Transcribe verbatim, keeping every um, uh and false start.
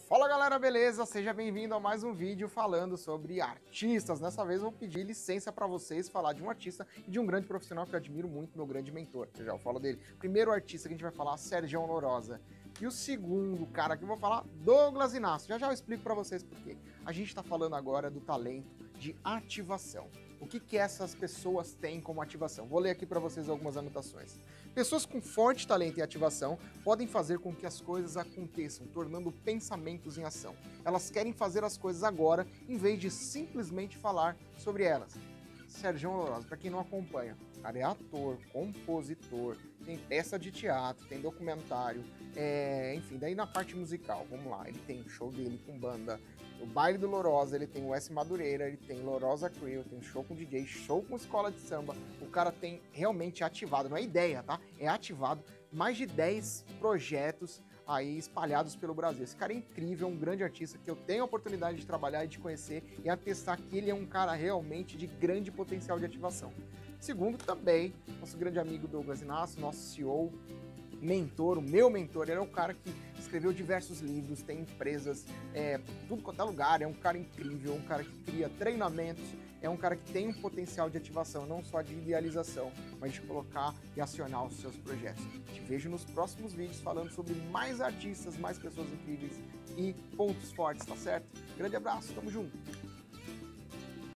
Fala galera, beleza? Seja bem-vindo a mais um vídeo falando sobre artistas. Dessa vez eu vou pedir licença para vocês falar de um artista e de um grande profissional que eu admiro muito, meu grande mentor. Eu já falo dele. Primeiro artista que a gente vai falar, Sergião Lorosa. E o segundo cara que eu vou falar, Douglas Inácio. Já já eu explico para vocês por quê. A gente está falando agora do talento de ativação. O que que essas pessoas têm como ativação? Vou ler aqui para vocês algumas anotações. Pessoas com forte talento e ativação podem fazer com que as coisas aconteçam, tornando pensamentos em ação. Elas querem fazer as coisas agora, em vez de simplesmente falar sobre elas. Sergião Lorosa, para quem não acompanha, o cara é ator, compositor, tem peça de teatro, tem documentário, é, enfim, daí na parte musical, vamos lá, ele tem show dele com banda, o Baile do Lorosa, ele tem o S. Madureira, ele tem Lorosa Crew, tem show com D J, show com escola de samba, o cara tem realmente ativado, não é ideia, tá? É ativado mais de dez projetos aí espalhados pelo Brasil. Esse cara é incrível, um grande artista que eu tenho a oportunidade de trabalhar e de conhecer e atestar que ele é um cara realmente de grande potencial de ativação. Segundo, também, nosso grande amigo Douglas Inácio, nosso C E O, mentor, o meu mentor, ele é um cara que escreveu diversos livros, tem empresas, é, tudo quanto é lugar, é um cara incrível, um cara que cria treinamentos, é um cara que tem um potencial de ativação, não só de idealização, mas de colocar e acionar os seus projetos. Te vejo nos próximos vídeos falando sobre mais artistas, mais pessoas incríveis e pontos fortes, tá certo? Grande abraço, tamo junto!